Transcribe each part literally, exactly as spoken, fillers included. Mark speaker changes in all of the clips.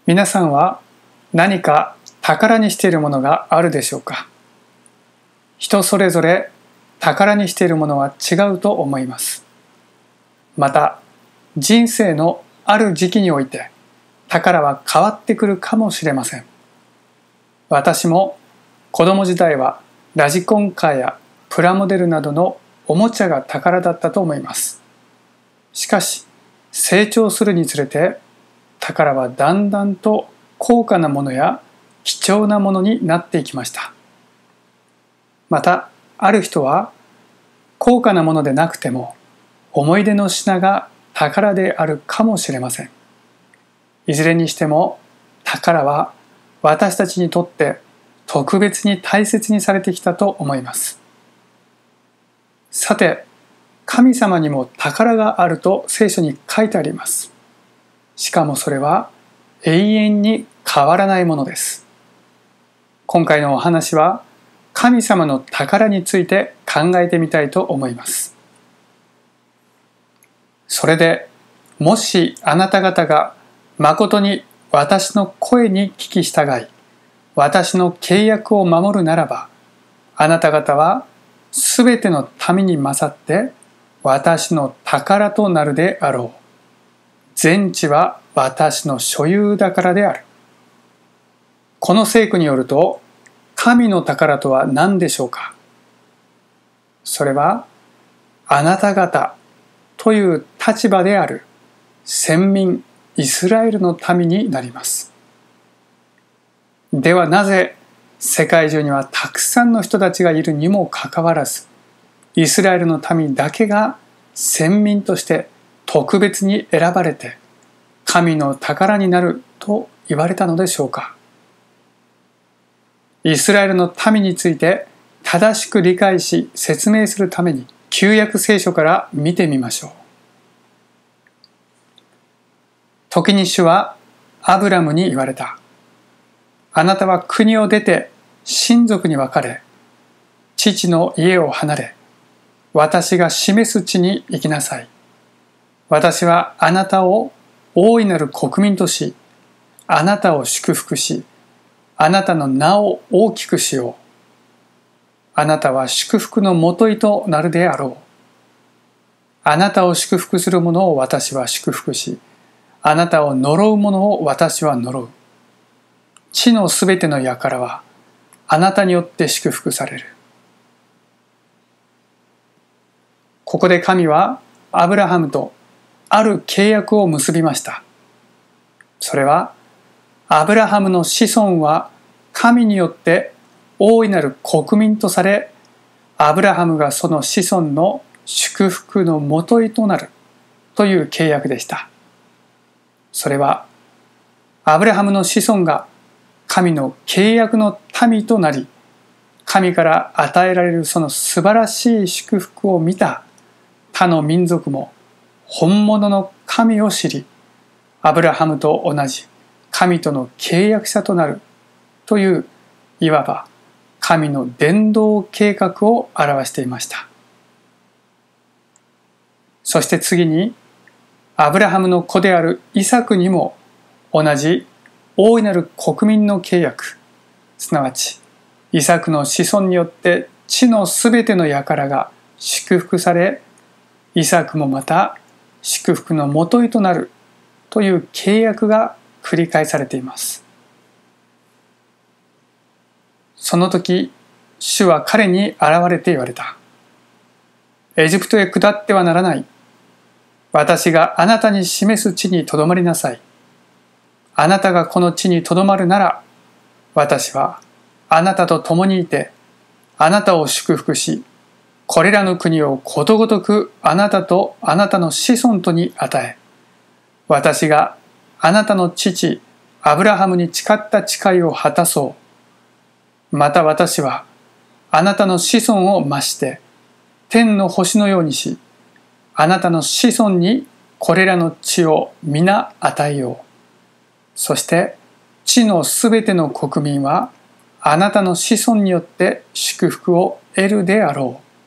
Speaker 1: 皆さんは何か宝にしているものがあるでしょうか。人それぞれ宝にしているものは違うと思います。また人生のある時期において宝は変わってくるかもしれません。私も子供時代はラジコンカーやプラモデルなどのおもちゃが宝だったと思います。しかし成長するにつれて宝はだんだんと高価なものや貴重なものになっていきました。またある人は高価なものでなくても思い出の品が宝であるかもしれません。いずれにしても宝は私たちにとって特別に大切にされてきたと思います。さて、神様にも宝があると聖書に書いてあります。しかもそれは永遠に変わらないものです。今回のお話は神様の宝について考えてみたいと思います。それで、もしあなた方が誠に私の声に聞き従い、私の契約を守るならば、あなた方はすべての民に勝って私の宝となるであろう。全地は私の所有だからである。この聖句によると、神の宝とは何でしょうか。それは、あなた方という立場である先民イスラエルの民になります。ではなぜ世界中にはたくさんの人たちがいるにもかかわらず、イスラエルの民だけが先民として特別に選ばれて神の宝になると言われたのでしょうか。イスラエルの民について正しく理解し説明するために旧約聖書から見てみましょう。時に主はアブラムに言われた。あなたは国を出て親族に別れ、父の家を離れ、私が示す地に行きなさい。私はあなたを大いなる国民とし、あなたを祝福し、あなたの名を大きくしよう。あなたは祝福のもといとなるであろう。あなたを祝福する者を私は祝福し、あなたを呪う者を私は呪う。地のすべての輩はあなたによって祝福される。ここで神はアブラハムとある契約を結びました。それはアブラハムの子孫は神によって大いなる国民とされ、アブラハムがその子孫の祝福のもといとなるという契約でした。それはアブラハムの子孫が神の契約の民となり、神から与えられるその素晴らしい祝福を見た他の民族も本物の神を知り、アブラハムと同じ神との契約者となるという、いわば神の伝道計画を表していました。そして次に、アブラハムの子であるイサクにも同じ大いなる国民の契約、すなわちイサクの子孫によって地のすべての輩が祝福され、イサクもまた祝福のもといとなるという契約が繰り返されています。その時、主は彼に現れて言われた。エジプトへ下ってはならない。私があなたに示す地にとどまりなさい。あなたがこの地にとどまるなら、私はあなたと共にいて、あなたを祝福し、これらの国をことごとくあなたとあなたの子孫とに与え、私があなたの父アブラハムに誓った誓いを果たそう。また私はあなたの子孫を増して天の星のようにし、あなたの子孫にこれらの地を皆与えよう。そして地のすべての国民はあなたの子孫によって祝福を得るであろう。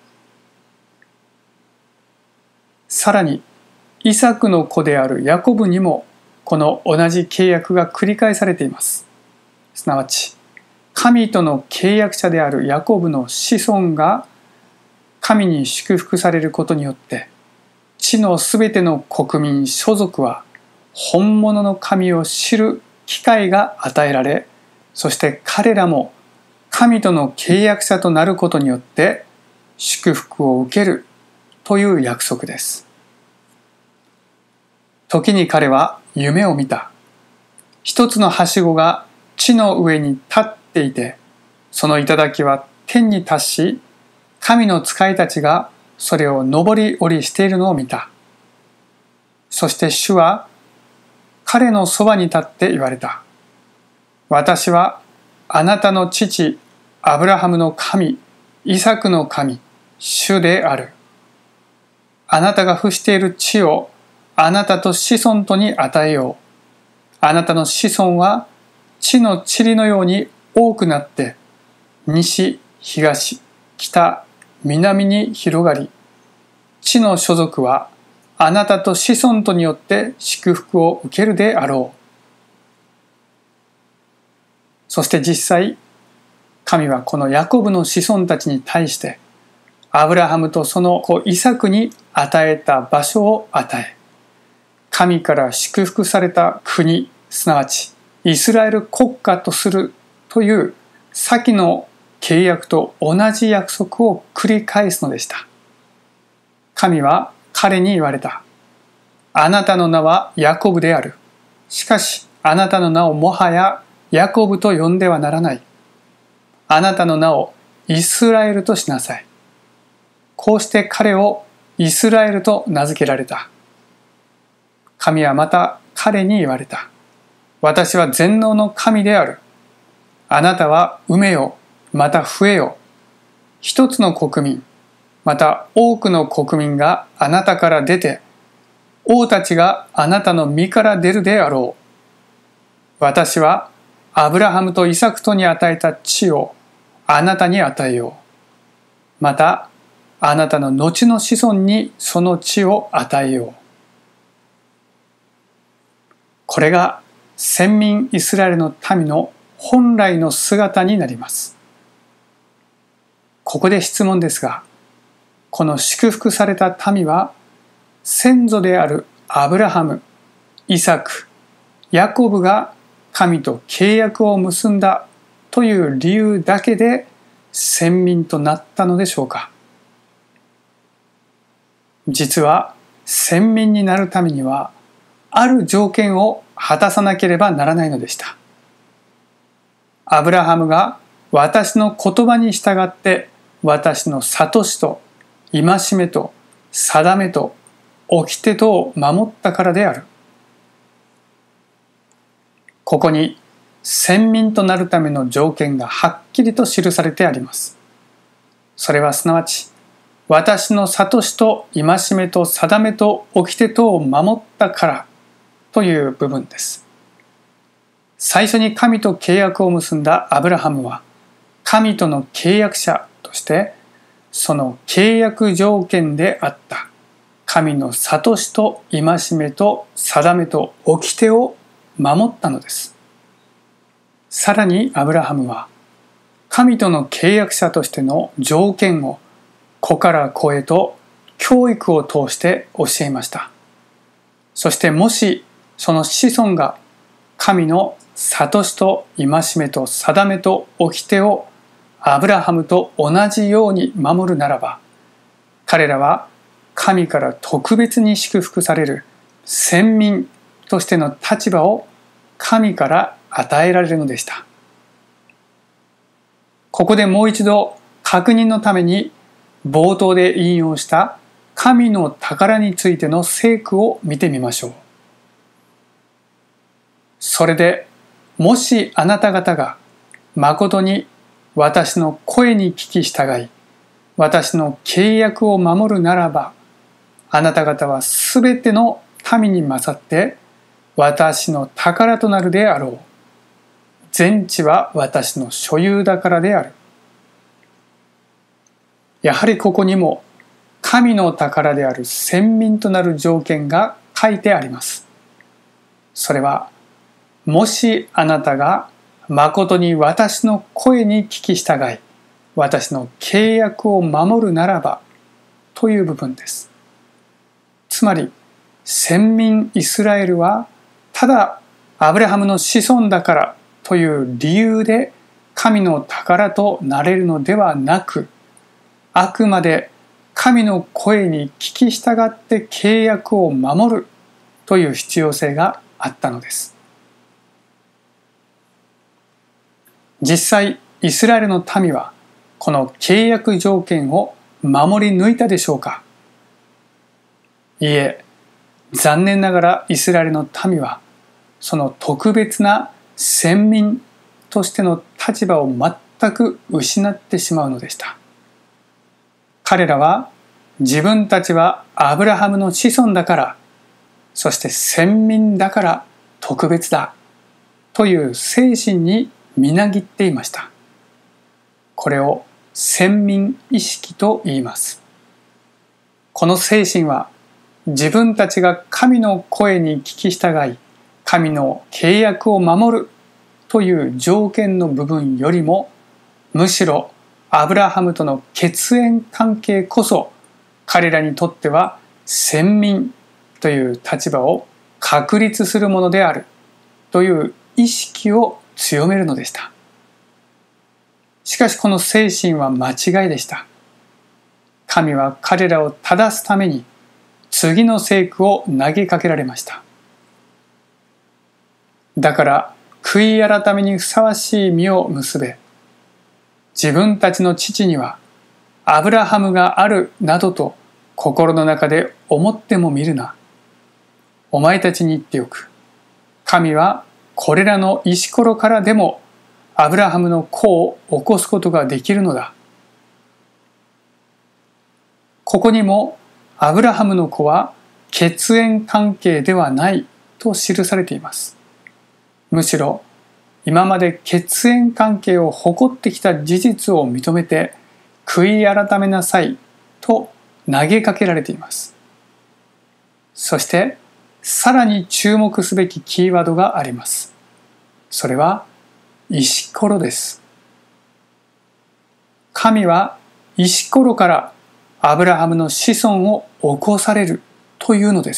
Speaker 1: さらにイサクの子であるヤコブにもこの同じ契約が繰り返されています。すなわち神との契約者であるヤコブの子孫が神に祝福されることによって、地のすべての国民諸族は本物の神を知る機会が与えられ、そして彼らも神との契約者となることによって祝福を受けるという約束です。時に彼は夢を見た。一つのはしごが地の上に立っていて、その頂は天に達し、神の使いたちがそれを上り下りしているのを見た。そして主は彼のそばに立って言われた。私はあなたの父アブラハムの神、イサクの神、主である。あなたが付している地をあなたと子孫とに与えよう。あなたの子孫は地の塵のように多くなって、西、東、北、南に広がり、地の所属はあなたと子孫とによって祝福を受けるであろう。そして実際、神はこのヤコブの子孫たちに対して、アブラハムとその子イサクに与えた場所を与え、神から祝福された国、すなわちイスラエル国家とするという先の契約と同じ約束を繰り返すのでした。神は彼に言われた。あなたの名はヤコブである。しかしあなたの名をもはやヤコブと呼んではならない。あなたの名をイスラエルとしなさい。こうして彼をイスラエルと名付けられた。神はまた彼に言われた。私は全能の神である。あなたは産めよ、また増えよ。一つの国民、また多くの国民があなたから出て、王たちがあなたの身から出るであろう。私はアブラハムとイサクとに与えた地をあなたに与えよう。またあなたの後の子孫にその地を与えよう。これが先民イスラエルの民の本来の姿になります。ここで質問ですが、この祝福された民は先祖であるアブラハム、イサク、ヤコブが神と契約を結んだという理由だけで先民となったのでしょうか。実は先民になるためにはある条件を果たさなければならないのでした。アブラハムが私の言葉に従って私の諭しと戒めと定めと掟とを守ったからである。ここに先民となるための条件がはっきりと記されてあります。それはすなわち私の諭しと戒めと定めと掟とを守ったからという部分です。最初に神と契約を結んだアブラハムは神との契約者としてその契約条件であった神の諭しと戒めと定めと掟を守ったのです。さらにアブラハムは神との契約者としての条件を子から子へと教育を通して教えました。そしてもしその子孫が神の諭しと戒めと定めと掟をアブラハムと同じように守るならば、彼らは神から特別に祝福される先民としての立場を神から与えられるのでした。ここでもう一度確認のために冒頭で引用した神の宝についての聖句を見てみましょう。それでもしあなた方が誠に私の声に聞き従い、私の契約を守るならば、あなた方はすべての民に勝って私の宝となるであろう。全地は私の所有だからである。やはりここにも神の宝である先民となる条件が書いてあります。 それは、もしあなたが誠に私の声に聞き従い、私の契約を守るならばという部分です。つまり、先民イスラエルはただアブラハムの子孫だからという理由で神の宝となれるのではなく、あくまで神の声に聞き従って契約を守るという必要性があったのです。実際、イスラエルの民はこの契約条件を守り抜いたでしょうか？いいえ、残念ながらイスラエルの民はその特別な先民としての立場を全く失ってしまうのでした。彼らは自分たちはアブラハムの子孫だから、そして先民だから特別だという精神にみなぎっていました。これを先民意識と言います。この精神は自分たちが神の声に聞き従い、神の契約を守るという条件の部分よりも、むしろアブラハムとの血縁関係こそ彼らにとっては先民という立場を確立するものであるという意識を強めるのでした。しかしこの精神は間違いでした。神は彼らを正すために次の聖句を投げかけられました。だから悔い改めにふさわしい実を結べ。自分たちの父にはアブラハムがあるなどと心の中で思ってもみるな。お前たちに言っておく。神はこれらの石ころからでもアブラハムの子を起こすことができるのだ。ここにもアブラハムの子は血縁関係ではないと記されています。むしろ今まで血縁関係を誇ってきた事実を認めて悔い改めなさいと投げかけられています。そしてさらに注目すべきキーワードがあります。それは石ころです。神は石ころからアブラハムの子孫を起こされるというのです。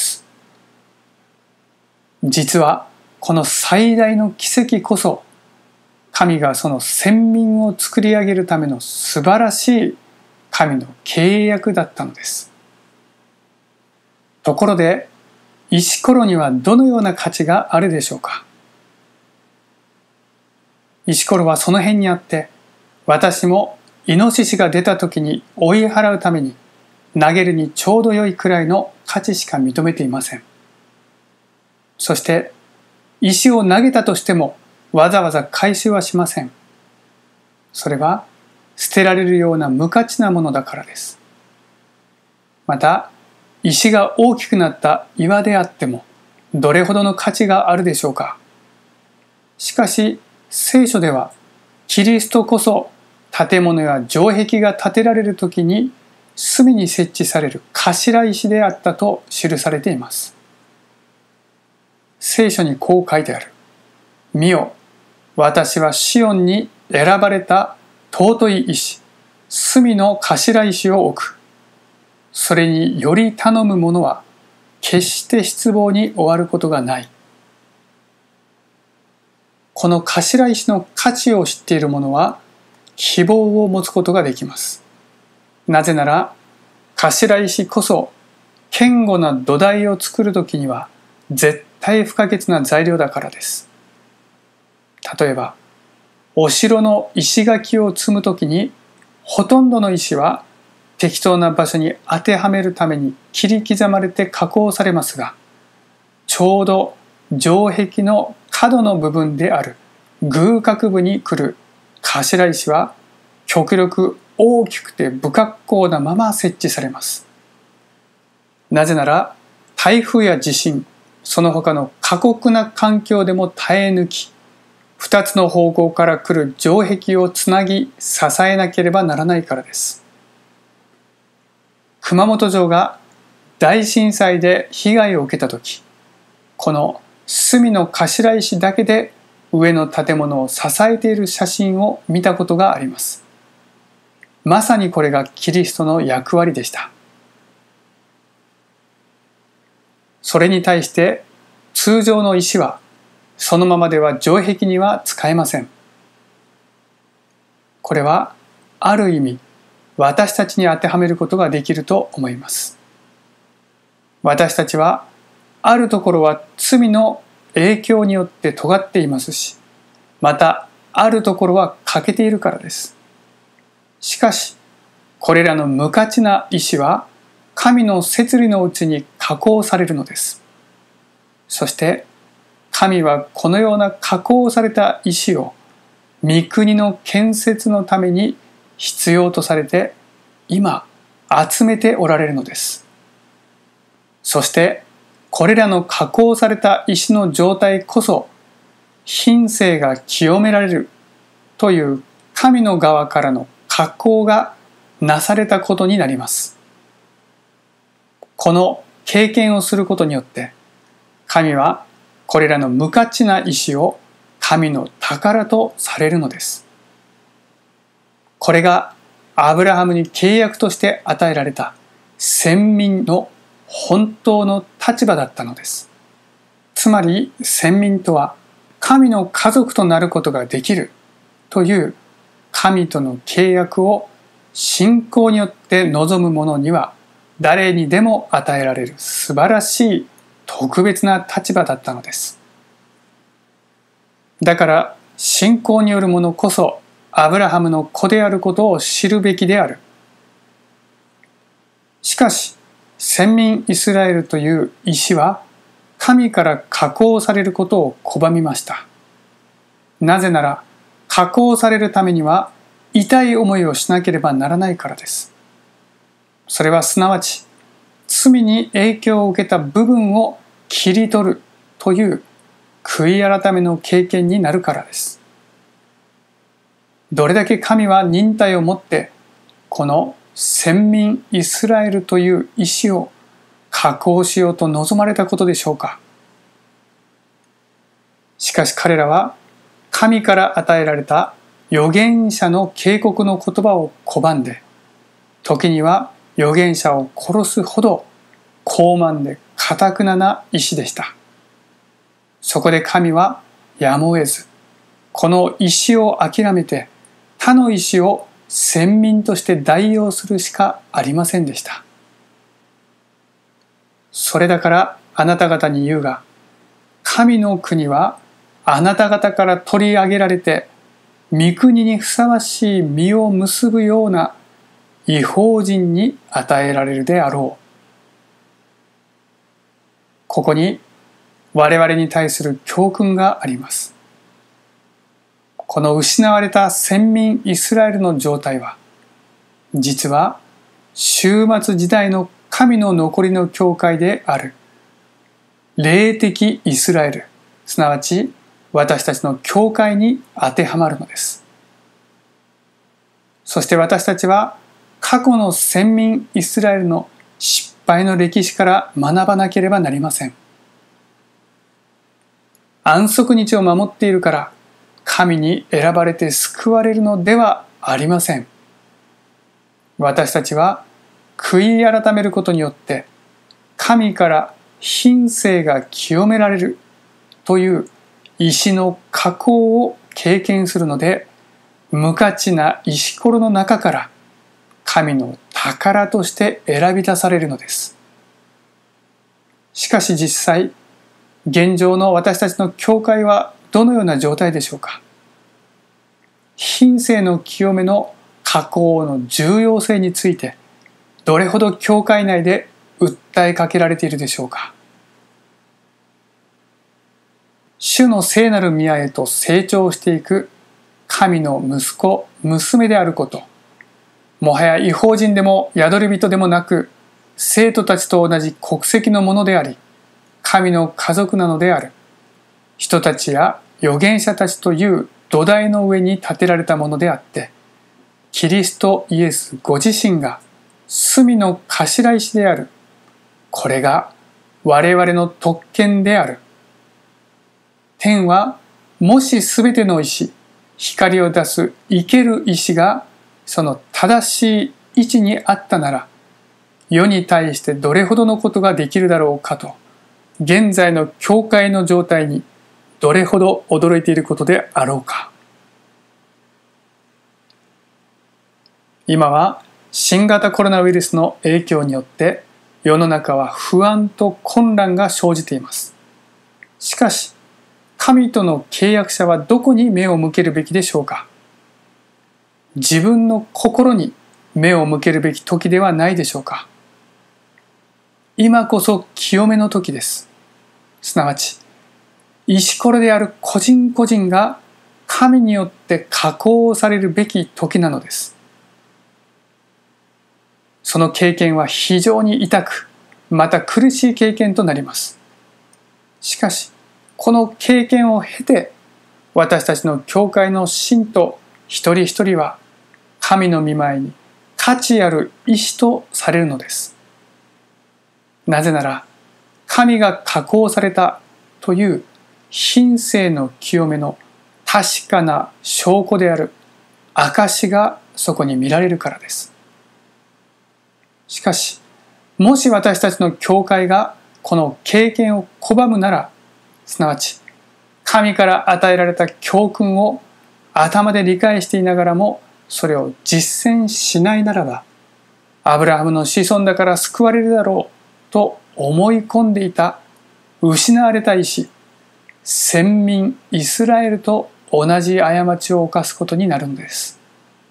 Speaker 1: 実はこの最大の奇跡こそ、神がその先民を作り上げるための素晴らしい神の契約だったのです。ところで、石ころにはどのような価値があるでしょうか？石ころはその辺にあって、私もイノシシが出た時に追い払うために投げるにちょうど良いくらいの価値しか認めていません。そして石を投げたとしてもわざわざ回収はしません。それは捨てられるような無価値なものだからです。また、石が大きくなった岩であってもどれほどの価値があるでしょうか。しかし聖書ではキリストこそ建物や城壁が建てられるときに隅に設置される頭石であったと記されています。聖書にこう書いてある。見よ、私はシオンに選ばれた尊い石、隅の頭石を置く。それにより頼む者は決して失望に終わることがない。この頭石の価値を知っている者は希望を持つことができます。なぜなら頭石こそ堅固な土台を作るときには絶対不可欠な材料だからです。例えばお城の石垣を積むときにほとんどの石は適当な場所に当てはめるために切り刻まれて加工されますが、ちょうど城壁の角の部分である偶角部に来る頭石は極力大きくて不格好なまま設置されます。なぜなら台風や地震、その他の過酷な環境でも耐え抜き、二つの方向から来る城壁をつなぎ支えなければならないからです。熊本城が大震災で被害を受けたとき、この隅の頭石だけで上の建物を支えている写真を見たことがあります。まさにこれがキリストの役割でした。それに対して通常の石はそのままでは城壁には使えません。これはある意味私たちに当てはめることができると思います。私たちはあるところは罪の影響によって尖っていますし、またあるところは欠けているからです。しかしこれらの無価値な石は神の摂理のうちに加工されるのです。そして神はこのような加工された石を御国の建設のために必要とされて今集めておられるのです。そしてこれらの加工された石の状態こそ品性が清められるという神の側からの加工がなされたことになります。この経験をすることによって神はこれらの無価値な石を神の宝とされるのです。これがアブラハムに契約として与えられた先民の本当の立場だったのです。つまり先民とは神の家族となることができるという神との契約を信仰によって望む者には誰にでも与えられる素晴らしい特別な立場だったのです。だから信仰による者こそアブラハムの子であることを知るべきである。しかし先民イスラエルという石は神から加工されることを拒みました。なぜなら加工されるためには痛い思いをしなければならないからです。それはすなわち罪に影響を受けた部分を切り取るという悔い改めの経験になるからです。どれだけ神は忍耐をもってこの先民イスラエルという石を加工しようと望まれたことでしょうか。しかし彼らは神から与えられた預言者の警告の言葉を拒んで、時には預言者を殺すほど傲慢で堅くなな石でした。そこで神はやむを得ず、この石を諦めて他の石を先民として代用するしかありませんでした。それだからあなた方に言うが、神の国はあなた方から取り上げられて御国にふさわしい実を結ぶような異邦人に与えられるであろう。ここに我々に対する教訓があります。この失われた先民イスラエルの状態は、実は終末時代の神の残りの教会である霊的イスラエル、すなわち私たちの教会に当てはまるのです。そして私たちは過去の先民イスラエルの失敗の歴史から学ばなければなりません。安息日を守っているから神に選ばれて救われるのではありません。私たちは悔い改めることによって神から品性が清められるという石の加工を経験するので、無価値な石ころの中から神の宝として選び出されるのです。しかし実際、現状の私たちの教会はどのような状態でしょうか。品性の清めの加工の重要性についてどれほど教会内で訴えかけられているでしょうか。主の聖なる宮へと成長していく神の息子、娘であること、もはや異邦人でも宿り人でもなく、生徒たちと同じ国籍のものであり、神の家族なのである人たちや預言者たちという土台の上に建てられたものであって、キリストイエスご自身が隅の頭石である。これが我々の特権である天はもしすべての石、光を出す生ける石がその正しい位置にあったなら、世に対してどれほどのことができるだろうかと、現在の教会の状態にどれほど驚いていることであろうか。今は新型コロナウイルスの影響によって世の中は不安と混乱が生じています。しかし、神との契約者はどこに目を向けるべきでしょうか。自分の心に目を向けるべき時ではないでしょうか。今こそ清めの時です。すなわち、石ころである個人個人が神によって加工されるべき時なのです。その経験は非常に痛く、また苦しい経験となります。しかし、この経験を経て、私たちの教会の信徒一人一人は、神の御前に価値ある石とされるのです。なぜなら、神が加工されたという品性の清めの確かな証拠である証がそこに見られるからです。しかし、もし私たちの教会がこの経験を拒むなら、すなわち神から与えられた教訓を頭で理解していながらもそれを実践しないならば、アブラハムの子孫だから救われるだろうと思い込んでいた失われた石、先民イスラエルと同じ過ちを犯すことになるのです。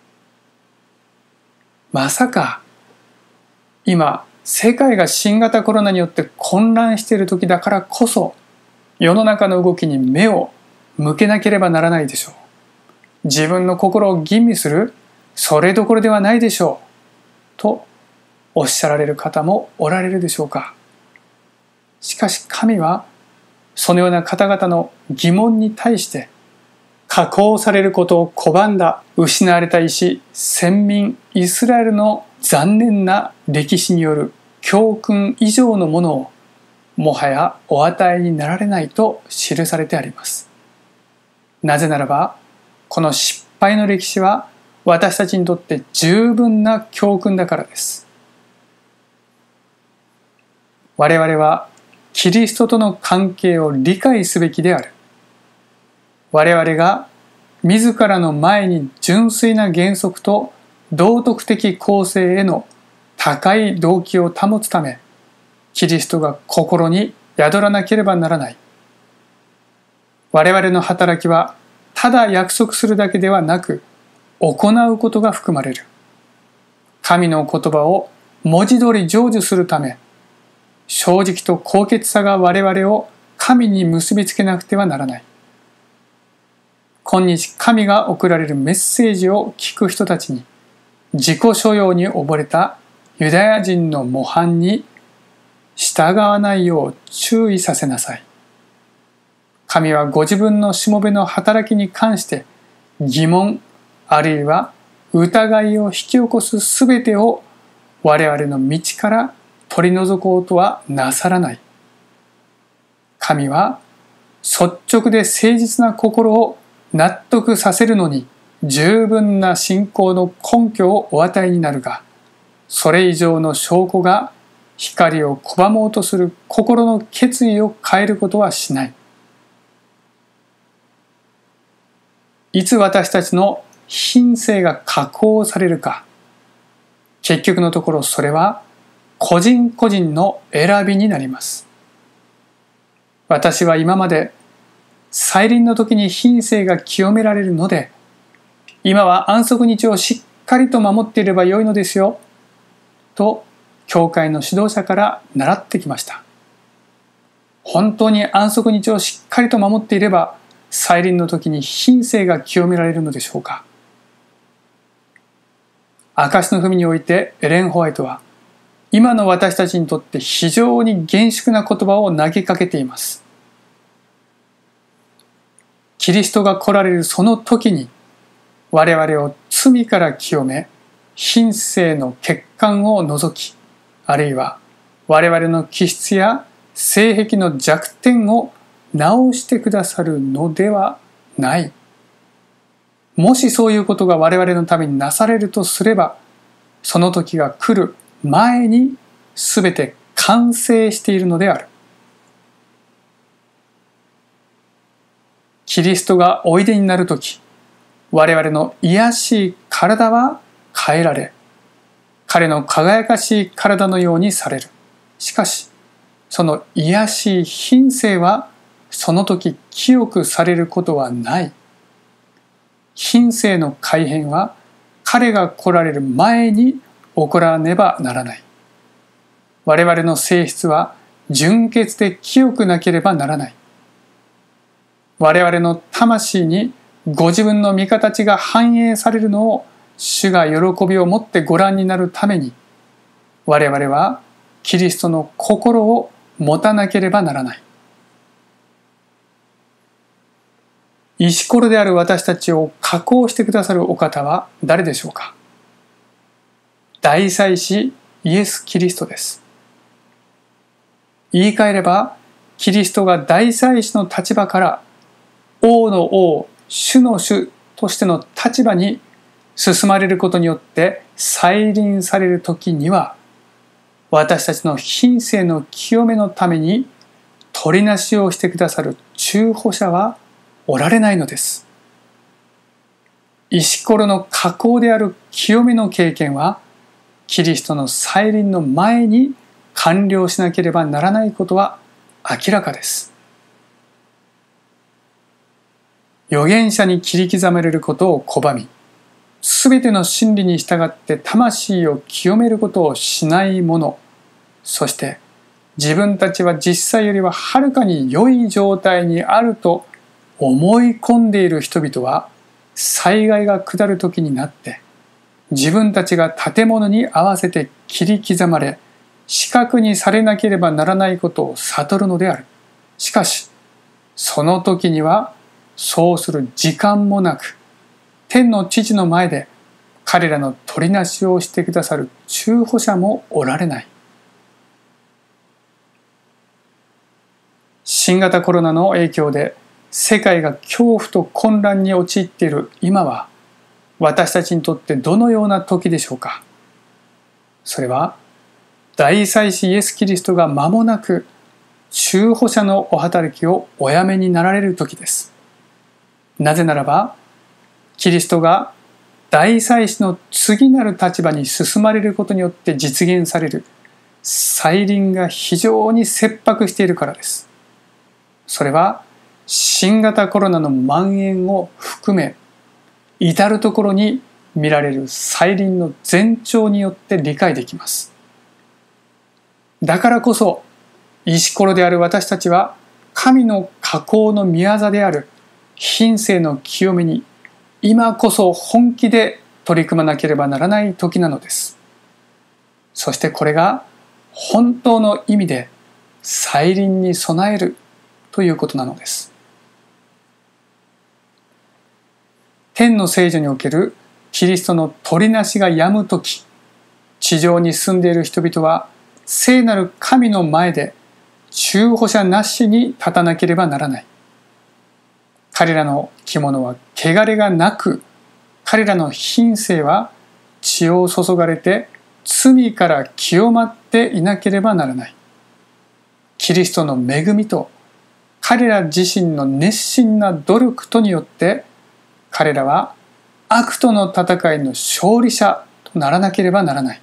Speaker 1: まさか今世界が新型コロナによって混乱している時だからこそ、世の中の動きに目を向けなければならないでしょう。自分の心を吟味するそれどころではないでしょうとおっしゃられる方もおられるでしょうか。しかし神はそのような方々の疑問に対して、加工されることを拒んだ失われた石、先民イスラエルの残念な歴史による教訓以上のものをもはやお与えになられないと記されてあります。なぜならば、この失敗の歴史は私たちにとって十分な教訓だからです。我々はキリストとの関係を理解すべきである。我々が自らの前に純粋な原則と道徳的公正への高い動機を保つため、キリストが心に宿らなければならない。我々の働きはただ約束するだけではなく、行うことが含まれる。神の言葉を文字通り成就するため、正直と高潔さが我々を神に結びつけなくてはならない。今日神が送られるメッセージを聞く人たちに、自己所用に溺れたユダヤ人の模範に従わないよう注意させなさい。神はご自分のしもべの働きに関して疑問あるいは疑いを引き起こすすべてを我々の道から取り除こうとはなさらない。神は率直で誠実な心を納得させるのに十分な信仰の根拠をお与えになるが、それ以上の証拠が光を拒もうとする心の決意を変えることはしない。いつ私たちの品性が加工されるか、結局のところそれは個人個人の選びになります。私は今まで再臨の時に品性が清められるので、今は安息日をしっかりと守っていればよいのですよと教会の指導者から習ってきました。本当に安息日をしっかりと守っていれば再臨の時に品性が清められるのでしょうか。証の文においてエレン・ホワイトは今の私たちにとって非常に厳粛な言葉を投げかけています。キリストが来られるその時に我々を罪から清め、品性の欠陥を除き、あるいは我々の気質や性癖の弱点を直してくださるのではない。もしそういうことが我々のためになされるとすれば、その時が来る前にすべて完成しているのである。キリストがおいでになるとき、我々の卑しい体は変えられ、彼の輝かしい体のようにされる。しかし、その卑しい品性はその時清くされることはない。品性の改変は彼が来られる前に起こらねばならない。我々の性質は純潔で清くなければならない。我々の魂にご自分の御形が反映されるのを主が喜びを持ってご覧になるために、我々はキリストの心を持たなければならない。石ころである私たちを加工してくださるお方は誰でしょうか。大祭司イエス・キリストです。言い換えれば、キリストが大祭司の立場から王の王、主の主としての立場に進まれることによって再臨される時には、私たちの品性の清めのために取りなしをしてくださる中保者はおられないのです。石ころの加工である清めの経験は、キリストの再臨の前に完了しなければならないことは明らかです。預言者に切り刻まれることを拒み、すべての真理に従って魂を清めることをしない者、そして自分たちは実際よりははるかに良い状態にあると思い込んでいる人々は、災害が下る時になって自分たちが建物に合わせて切り刻まれ、死角にされなければならないことを悟るのである。しかしその時にはそうする時間もなく、天の父の前で彼らの取りなしをしてくださる中保者もおられない。新型コロナの影響で世界が恐怖と混乱に陥っている今は、私たちにとってどのような時でしょうか。それは大祭司イエス・キリストが間もなく中保者のお働きをおやめになられる時です。なぜならば、キリストが大祭司の次なる立場に進まれることによって実現される再臨が非常に切迫しているからです。それは新型コロナの蔓延を含め、至るところに見られる再臨の前兆によって理解できます。だからこそ、石ころである私たちは神の加工の御業である品性の清めに今こそ本気で取り組まなければならない時なのです。そしてこれが本当の意味で再臨に備えるということなのです。天の聖女におけるキリストの取りなしが止む時、地上に住んでいる人々は聖なる神の前で中保者なしに立たなければならない。彼らの着物は汚れがなく、彼らの品性は血を注がれて罪から清まっていなければならない。キリストの恵みと彼ら自身の熱心な努力とによって彼らは悪との戦いの勝利者とならなければならない。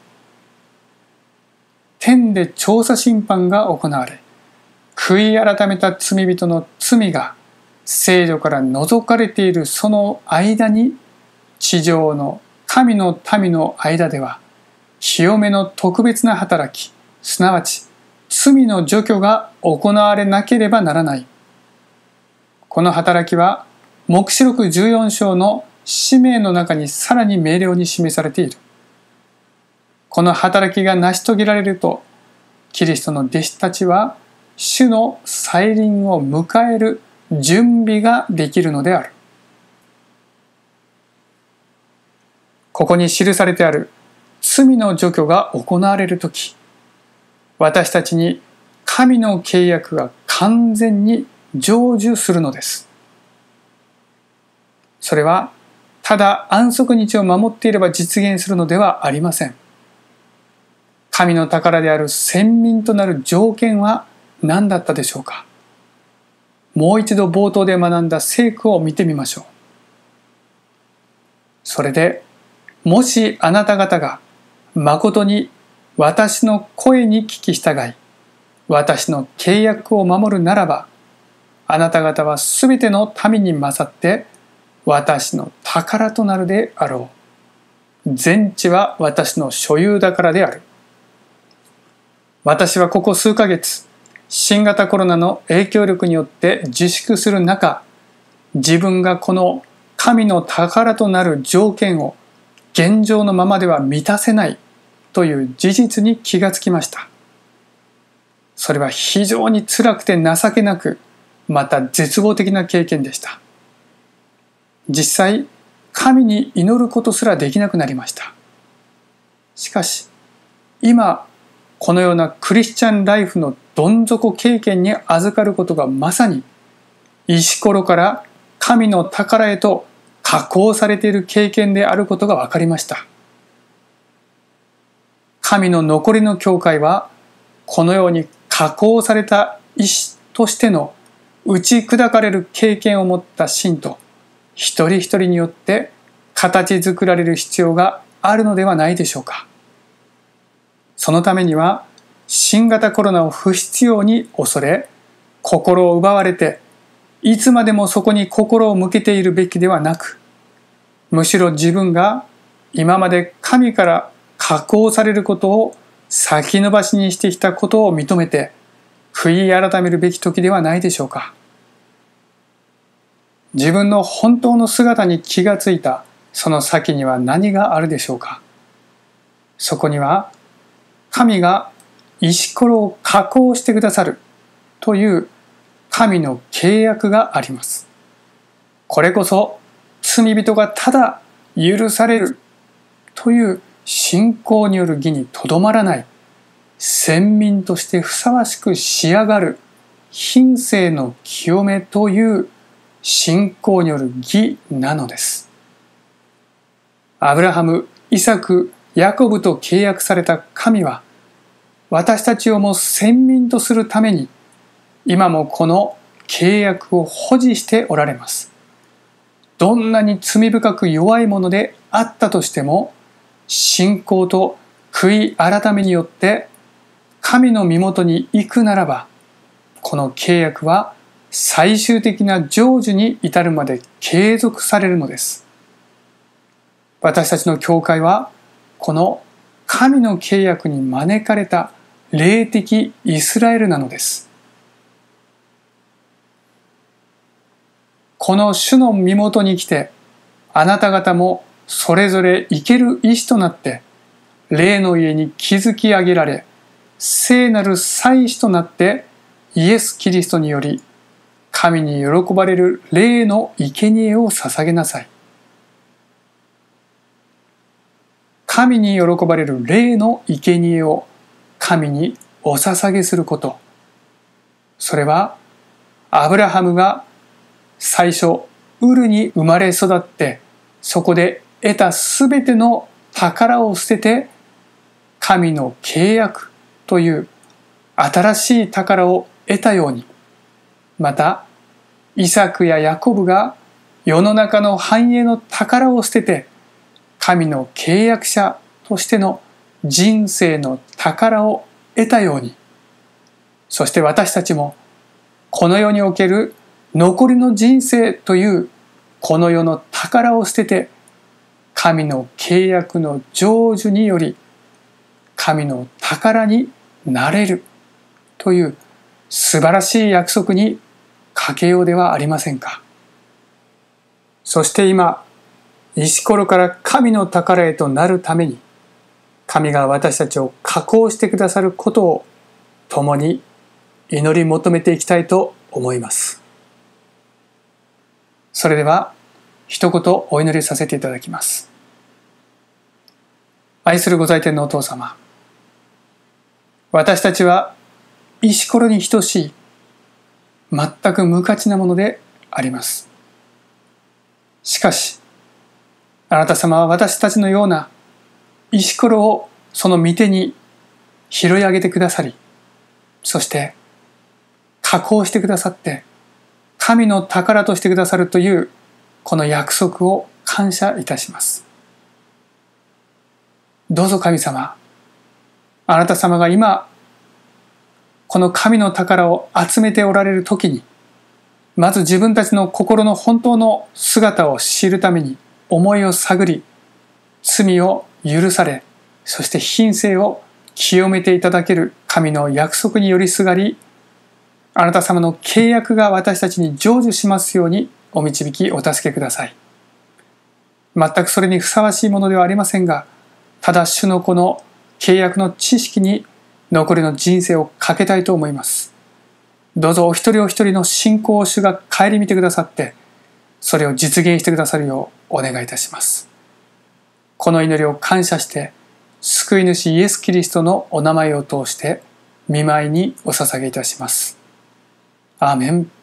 Speaker 1: 天で調査審判が行われ、悔い改めた罪人の罪が聖女から除かれているその間に、地上の神の民の間では清めの特別な働き、すなわち罪の除去が行われなければならない。この働きは黙示録じゅうよん章の使命の中にさらに明瞭に示されている。この働きが成し遂げられると、キリストの弟子たちは主の再臨を迎える準備ができるのである。ここに記されてある罪の除去が行われるとき、私たちに神の契約が完全に成就するのです。それはただ安息日を守っていれば実現するのではありません。神の宝である先民となる条件は何だったでしょうか。もう一度冒頭で学んだ聖句を見てみましょう。それで、もしあなた方が誠に私の声に聞き従い、私の契約を守るならば、あなた方はすべての民に勝って私の宝となるであろう。全地は私の所有だからである。私はここ数ヶ月、新型コロナの影響力によって自粛する中、自分がこの神の宝となる条件を現状のままでは満たせないという事実に気がつきました。それは非常に辛くて情けなく、また絶望的な経験でした。実際、神に祈ることすらできなくなりました。しかし、今、このようなクリスチャンライフのどん底経験に預かることがまさに、石ころから神の宝へと加工されている経験であることが分かりました。神の残りの教会は、このように加工された石としての打ち砕かれる経験を持った信徒一人一人によって形作られる必要があるのではないでしょうか。そのためには新型コロナを不必要に恐れ、心を奪われていつまでもそこに心を向けているべきではなく、むしろ自分が今まで神から加工されることを先延ばしにしてきたことを認めて悔い改めるべき時ではないでしょうか。自分の本当の姿に気がついたその先には何があるでしょうか。そこには神が石ころを加工してくださるという神の契約があります。これこそ罪人がただ許されるという信仰による義にとどまらない、先民としてふさわしく仕上がる品性の清めという信仰による義なのです。アブラハム、イサク、ヤコブと契約された神は、私たちをも先民とするために、今もこの契約を保持しておられます。どんなに罪深く弱いものであったとしても、信仰と悔い改めによって神の身元に行くならば、この契約は最終的な成就に至るまで継続されるのです。私たちの教会はこの神の契約に招かれた霊的イスラエルなのです。この主の身元に来て、あなた方もそれぞれ生ける石となって霊の家に築き上げられ、聖なる祭司となってイエス・キリストにより神に喜ばれる霊の生贄を捧げなさい。神に喜ばれる霊の生贄を神にお捧げすること。それはアブラハムが最初ウルに生まれ育ってそこで得たすべての宝を捨てて神の契約という新しい宝を得たように、またイサクやヤコブが世の中の繁栄の宝を捨てて神の契約者としての人生の宝を得たように、そして私たちもこの世における残りの人生というこの世の宝を捨てて神の契約の成就により神の宝になれるという素晴らしい約束にかけようではありませんか。そして今、石ころから神の宝へとなるために神が私たちを加工してくださることを共に祈り求めていきたいと思います。それでは一言お祈りさせていただきます。愛するご在天のお父様、私たちは石ころに等しい全く無価値なものであります。しかし、あなた様は私たちのような石ころをその御手に拾い上げてくださり、そして加工してくださって、神の宝としてくださるというこの約束を感謝いたします。どうぞ神様、あなた様が今、この神の宝を集めておられる時に、まず自分たちの心の本当の姿を知るために思いを探り、罪を許され、そして品性を清めていただける神の約束によりすがり、あなた様の契約が私たちに成就しますようにお導きお助けください。全くそれにふさわしいものではありませんが、ただ主の子の契約の知識に残りの人生をかけたいと思います。どうぞお一人お一人の信仰を主が顧みてくださって、それを実現してくださるようお願いいたします。この祈りを感謝して、救い主イエス・キリストのお名前を通して見舞いにお捧げいたします。アーメン。